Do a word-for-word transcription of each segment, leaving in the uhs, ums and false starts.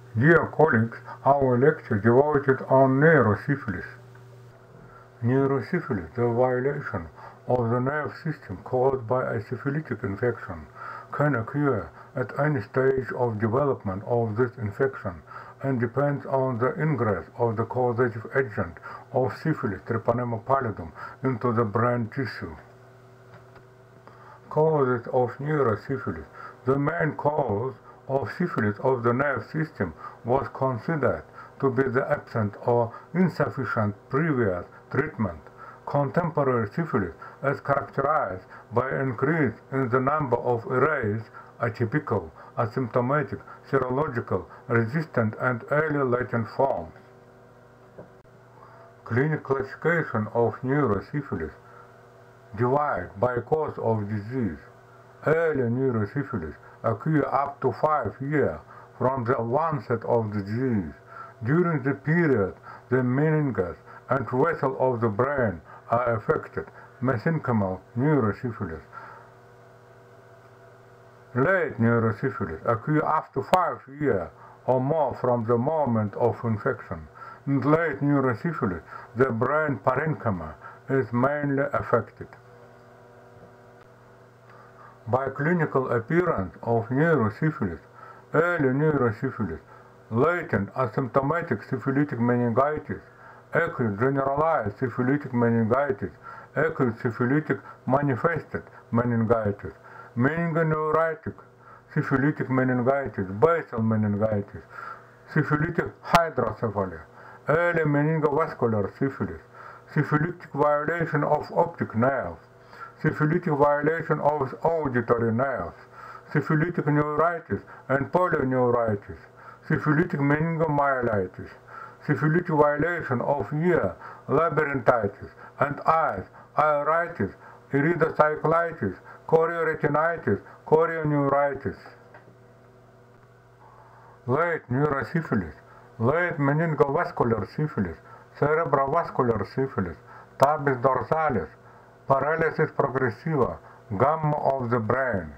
Dear colleagues, our lecture devoted on neurosyphilis. Neurosyphilis, the violation of the nerve system caused by a syphilitic infection, can occur at any stage of development of this infection and depends on the ingress of the causative agent of syphilis, Treponema pallidum, into the brain tissue. Causes of neurosyphilis. The main cause of syphilis of the nerve system was considered to be the absence or insufficient previous treatment. Contemporary syphilis is characterized by an increase in the number of erased, atypical, asymptomatic, serological, resistant, and early latent forms. Clinical classification of neurosyphilis divide by cause of disease. Early neurosyphilis occur up to five years from the onset of the disease. During the period, the meninges and vessels of the brain are affected. Mesenchymal neurosyphilis. Late neurosyphilis occur after five years or more from the moment of infection. In late neurosyphilis, the brain parenchyma is mainly affected. By clinical appearance of neurosyphilis, early neurosyphilis, latent asymptomatic syphilitic meningitis, acute generalized syphilitic meningitis, acute syphilitic manifested meningitis, meningoneuritic syphilitic meningitis, basal meningitis, syphilitic hydrocephaly, early meningovascular syphilis, syphilitic violation of optic nerves, syphilitic violation of auditory nerves, syphilitic neuritis and polyneuritis, syphilitic meningomyelitis, syphilitic violation of ear, labyrinthitis, and eyes, iritis, iridocyclitis, chorioretinitis, chorioneuritis. Late neurosyphilis, late meningovascular syphilis, cerebrovascular syphilis, tabes dorsalis, paralysis progressiva, gamma of the brain.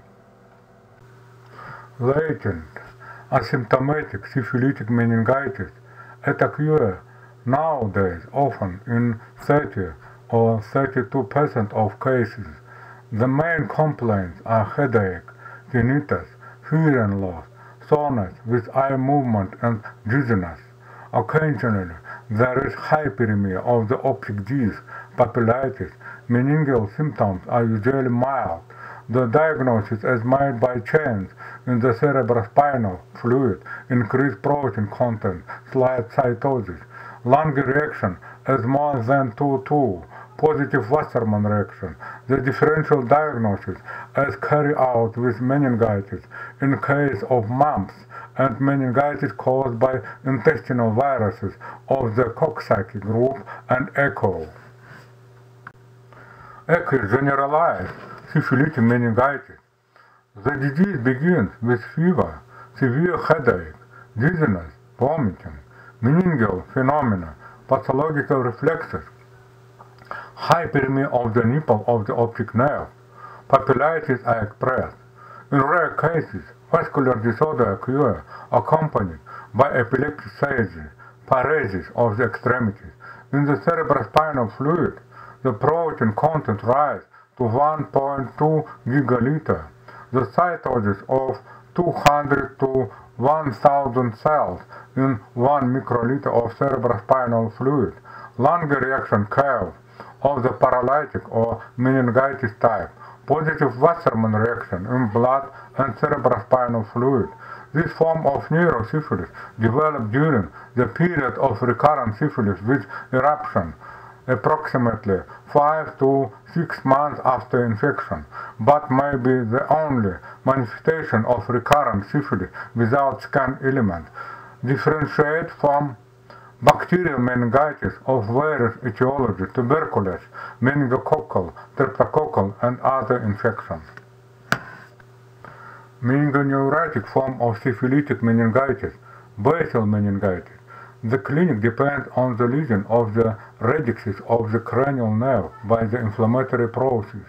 Latent asymptomatic syphilitic meningitis, it occurs nowadays often in thirty or thirty-two percent of cases. The main complaints are headache, tinnitus, hearing loss, soreness with eye movement and dizziness. Occasionally, there is hyperemia of the optic disc, papillitis. Meningeal symptoms are usually mild. The diagnosis is made by change in the cerebrospinal fluid, increased protein content, slight cytosis. Lung reaction is more than two two. Positive Wassermann reaction. The differential diagnosis is carried out with meningitis in case of mumps and meningitis caused by intestinal viruses of the Coxsackie group and echo. Acute generalized syphilitic meningitis. The disease begins with fever, severe headache, dizziness, vomiting, meningeal phenomena, pathological reflexes, hyperemia of the nipple of the optic nerve, papillitis are expressed. In rare cases, vascular disorder occurs accompanied by epileptic seizures, paresis of the extremities. In the cerebrospinal fluid, the protein content rises to one point two gigaliter. The cytosis of two hundred to one thousand cells in one microliter of cerebrospinal fluid. Lung reaction curve of the paralytic or meningitis type. Positive Wassermann reaction in blood and cerebrospinal fluid. This form of neurosyphilis developed during the period of recurrent syphilis with eruption, approximately five to six months after infection, but may be the only manifestation of recurrent syphilis without scan element. Differentiate from bacterial meningitis of various etiology, tuberculosis, meningococcal, streptococcal, and other infections. Meningoneuritic form of syphilitic meningitis, basal meningitis. The clinic depends on the lesion of the radixes of the cranial nerve by the inflammatory process.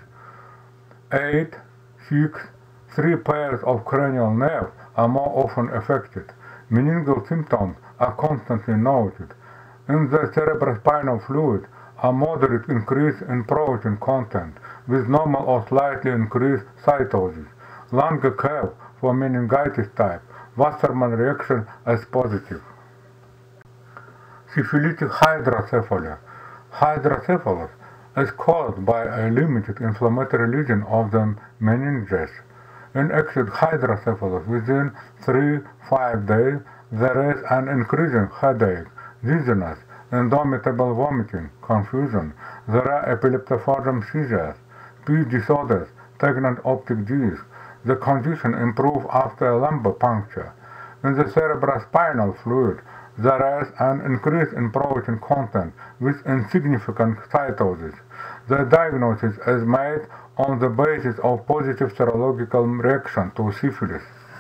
Eight, six, three pairs of cranial nerves are more often affected. meningeal symptoms are constantly noted. In the cerebrospinal fluid, a moderate increase in protein content with normal or slightly increased cytosis. Lange curve for meningitis type. Wassermann reaction as positive. Syphilitic hydrocephalus. Hydrocephalus is caused by a limited inflammatory lesion of the meninges. In acute hydrocephalus, within three to five days, there is an increasing headache, dizziness, indomitable vomiting, confusion. There are epileptiform seizures, speech disorders, stagnant optic disc. The condition improves after a lumbar puncture. In the cerebrospinal fluid, there is an increase in protein content with insignificant cytosis. The diagnosis is made on the basis of positive serological reaction to syphilis.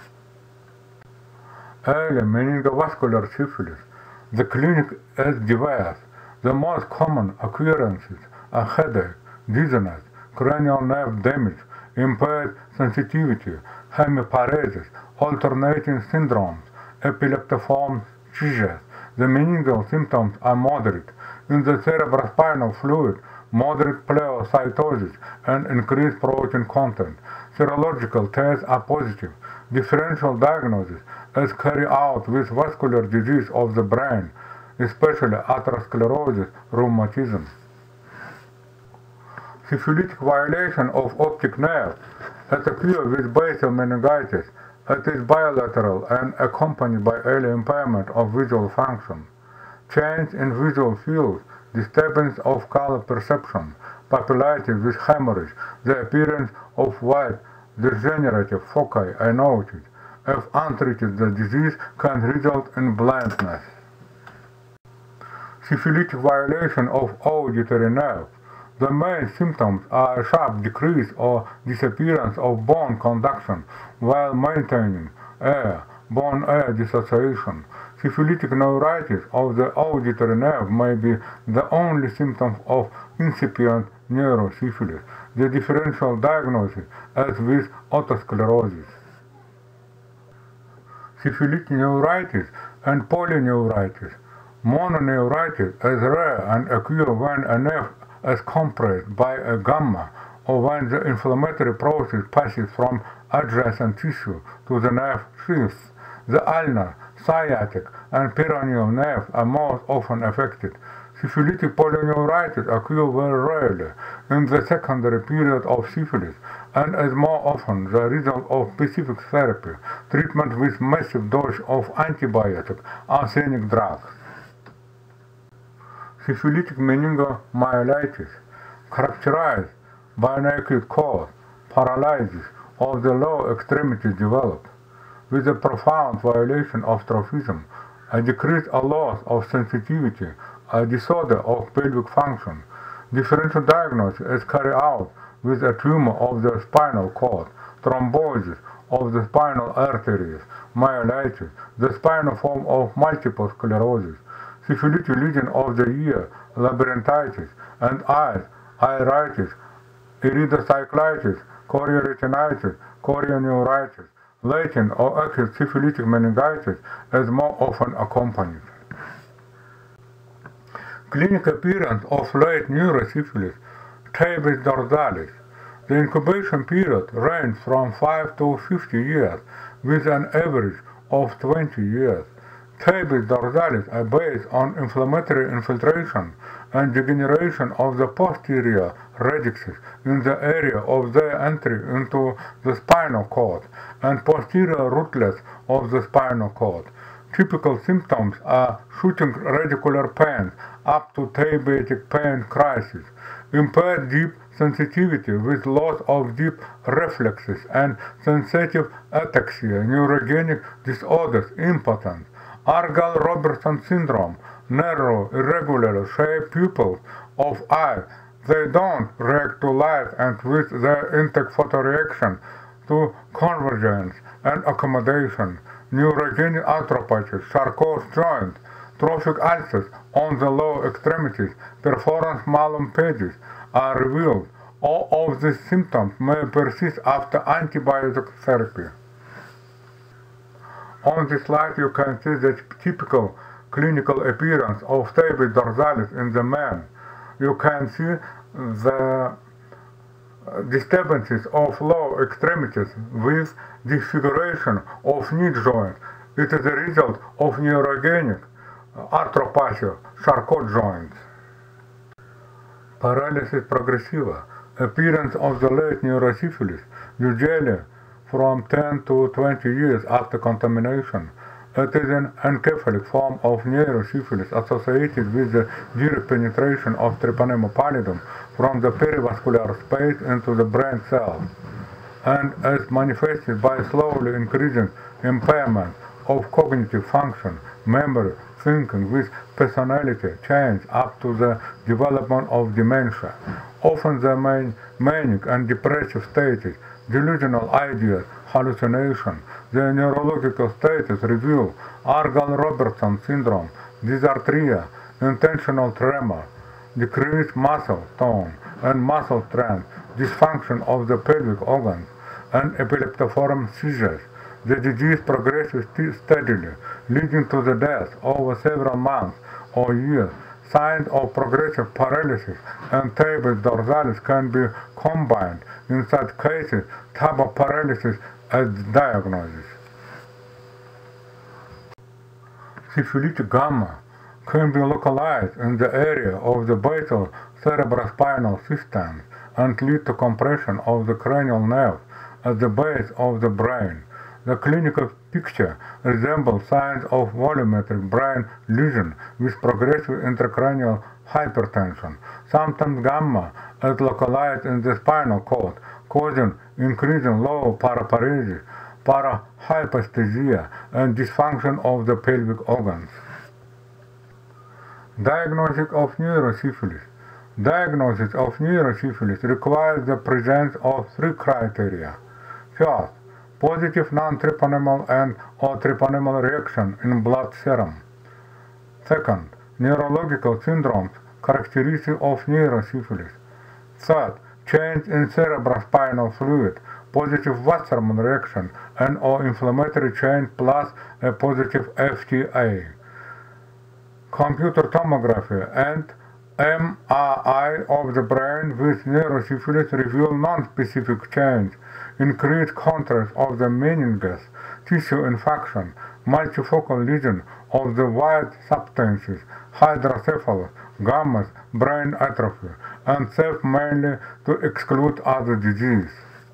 Early meningovascular syphilis. The clinic is diverse. The most common occurrences are headache, dizziness, cranial nerve damage, impaired sensitivity, hemiparesis, alternating syndromes, epileptiform seizures. The meningeal symptoms are moderate. In the cerebrospinal fluid, moderate pleocytosis and increased protein content. Serological tests are positive. Differential diagnosis is carried out with vascular disease of the brain, especially atherosclerosis, rheumatism. Syphilitic violation of optic nerve. It occurs with basal meningitis. It is bilateral and accompanied by early impairment of visual function. Change in visual field, disturbance of color perception, papillitis with hemorrhage, the appearance of white degenerative foci are noted. If untreated, the disease can result in blindness. Syphilitic violation of auditory nerve. The main symptoms are a sharp decrease or disappearance of bone conduction while maintaining air, bone-air dissociation. Syphilitic neuritis of the auditory nerve may be the only symptom of incipient neurosyphilis. The differential diagnosis is with otosclerosis. Syphilitic neuritis and polyneuritis. Mononeuritis is rare and occurs when a nerve is compressed by a gamma or when the inflammatory process passes from adjacent tissue to the nerve sheath. The ulnar, sciatic, and peroneal nerves are most often affected. Syphilitic polyneuritis occurs very rarely in the secondary period of syphilis and is more often the result of specific therapy, treatment with massive dose of antibiotic, arsenic drugs. Syphilitic meningomyelitis, characterized by an acute cause, paralysis of the lower extremities developed, with a profound violation of trophism, a decrease or loss of sensitivity, a disorder of pelvic function. Differential diagnosis is carried out with a tumor of the spinal cord, thrombosis of the spinal arteries, myelitis, the spinal form of multiple sclerosis, syphilitic lesion of the ear, labyrinthitis, and eyes, iritis, iridocyclitis, chorioretinitis, chorioneuritis. Latent or acute syphilitic meningitis is more often accompanied. Clinical appearance of late neurosyphilis, tabes dorsalis. The incubation period ranges from five to fifty years, with an average of twenty years. Tabes dorsalis are based on inflammatory infiltration and degeneration of the posterior radixes in the area of their entry into the spinal cord and posterior rootlets of the spinal cord. Typical symptoms are shooting radicular pain up to tabetic pain crisis, impaired deep sensitivity with loss of deep reflexes and sensitive ataxia, neurogenic disorders, impotence, Argyll-Robertson syndrome, narrow, irregular shaped pupils of eye. They don't react to light and with their intake photoreaction to convergence and accommodation, neurogenic arthropathy, Charcot's joint, trophic ulcers on the lower extremities, perforans malum pedis are revealed. All of these symptoms may persist after antibiotic therapy. On this slide you can see the typical clinical appearance of stapes dorsalis in the man. You can see the disturbances of lower extremities with disfiguration of knee joint. It is a result of neurogenic arthropathy, Charcot joints. Paralysis progressiva, appearance of the late neurosyphilis, usually from ten to twenty years after contamination. It is an encephalic form of neurosyphilis associated with the direct penetration of Treponema pallidum from the perivascular space into the brain cells, and is manifested by slowly increasing impairment of cognitive function, memory, thinking, with personality change up to the development of dementia. Often the main manic and depressive states, delusional ideas, hallucination, the neurological status review, Argyll-Robertson syndrome, dysarthria, intentional tremor, decreased muscle tone and muscle strength, dysfunction of the pelvic organs, and epileptiform seizures. The disease progresses steadily, leading to the death over several months or years. Signs of progressive paralysis and stapes dorsalis can be combined. In such cases, type of paralysis as diagnosis. Syphilitic gamma can be localized in the area of the basal cerebrospinal system and lead to compression of the cranial nerve at the base of the brain. The clinical picture resembles signs of volumetric brain lesion with progressive intracranial hypertension. Sometimes gamma is localized in the spinal cord, causing increasing low paraparesis, parahypaesthesia, and dysfunction of the pelvic organs. Diagnosis of neurosyphilis. Diagnosis of neurosyphilis requires the presence of three criteria. First, positive non-treponemal and or treponemal reaction in blood serum. Second, neurological syndromes characteristic of neurosyphilis. Third, change in cerebrospinal fluid, positive Wassermann reaction and or inflammatory change plus a positive F T A. Computer tomography and M R I of the brain with neurosyphilis reveal non-specific change, increased contrast of the meninges, tissue infection, multifocal lesion of the white substances, hydrocephalus, gammas, brain atrophy, and serve mainly to exclude other disease.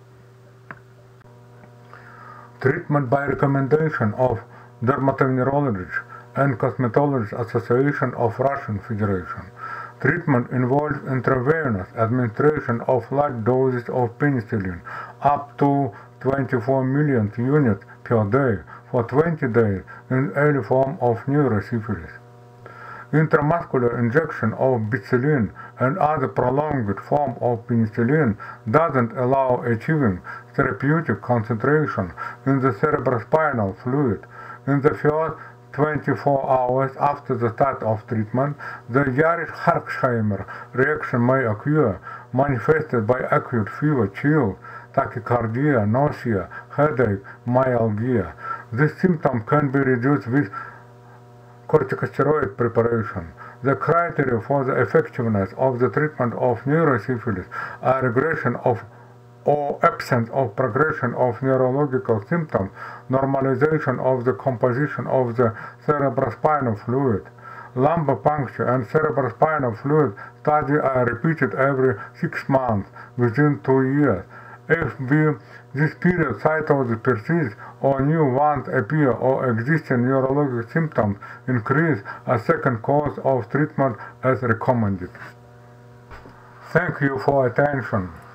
Treatment by recommendation of Dermatovenerologists and Cosmetologists Association of Russian Federation. Treatment involves intravenous administration of large doses of penicillin, up to twenty-four million units per day, for twenty days in early form of neurosyphilis. Intramuscular injection of bicillin and other prolonged form of penicillin doesn't allow achieving therapeutic concentration in the cerebrospinal fluid. In the first twenty-four hours after the start of treatment, the Jarisch-Herxheimer reaction may occur, manifested by acute fever, chill, tachycardia, nausea, headache, myalgia. This symptom can be reduced with corticosteroid preparation. The criteria for the effectiveness of the treatment of neurosyphilis are regression of or absence of progression of neurological symptoms, normalization of the composition of the cerebrospinal fluid. Lumbar puncture and cerebrospinal fluid studies are repeated every six months within two years. If this period cytosis persists or new ones appear or existing neurologic symptoms increase, a second course of treatment is recommended. Thank you for attention.